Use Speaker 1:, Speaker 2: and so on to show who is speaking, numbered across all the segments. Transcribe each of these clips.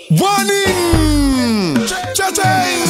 Speaker 1: Warning! Cha-ching!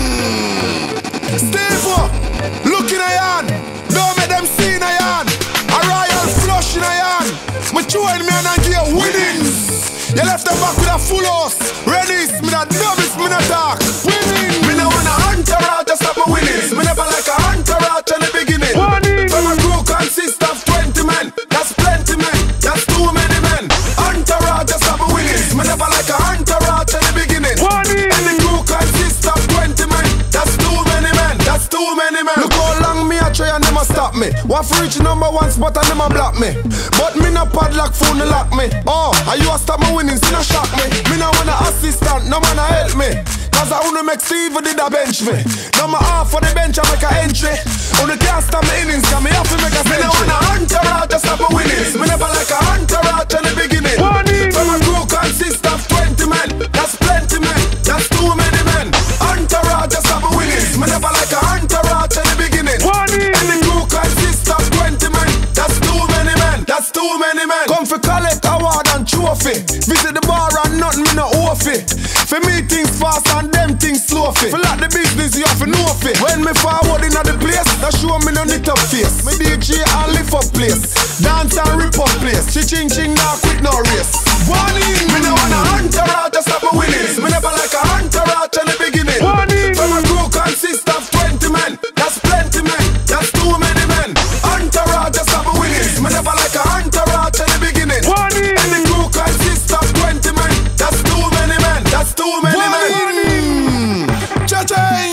Speaker 1: Steve, look in a yarn. Don't make them see in a yarn. A royal flush in a yarn. Me chewing me and give winnings. You left them back with a full house. Ready, me not doubles, me not talk. Winning. Me no wanna hunter out to stop my winnings. Me never like a hunter out in the beginning. Warning. From a crew consist of 20 men. That's plenty men. That's too many men. Hunter out to stop my winnings. Me never like a hunter out in the beginning. Warning. And the crew consist of 20 men. That's too many men. That's too many men. Look how long me a try and never stop me. Want for reach #1 spot and never block me. But me no padlock phone to lock me. Oh, and you a stop my winnings, you no shock me. Me no want a assistant, no man a help me. Cause I wanna make Steve did a bench me. Now my half for the bench I make a entry. Only can't stop my innings, cause me have to make a century. Me no want a hunter out to stop my winnings. Me never like a hunter out in the beginning. From a crew consist of 20 men. That's plenty men. That's too many men. Hunter out to stop my winnings. Me never like a hunter out in the beginning. And the crew consist of 20 men. That's too many men. That's too many men. Come for collect award and trophy. Visit the bar and nothing me no off it. For me things fast and them things slow fit. For like the business you have to know fit. When me forward in the place, that show me no knit up face. Me DJ and lift up place. Dance and rip up place. Ching ching now quick no race. Warning. Me no want a hunter out to stop my winnings. Me never like a hunter out in the beginning. Warning. From a crew consist of 20 men. That's plenty men. That's too many men. Hunter out to stop my winnings. Me never like a hunter out in the beginning. Warning. And the crew consist of 20 men. That's too many men. That's too many men. Cha-ching!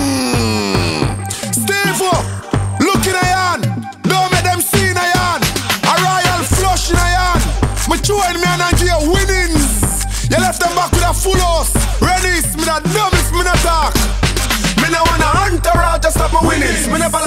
Speaker 1: Steve, look in a yarn. Don't make them see in a yarn. A royal flush in a yarn. Me chewing me and give winnings. You left them back with a full house. Ready, me not doubles, me not talk. Me no wanna hunter out to stop my winnings. Me never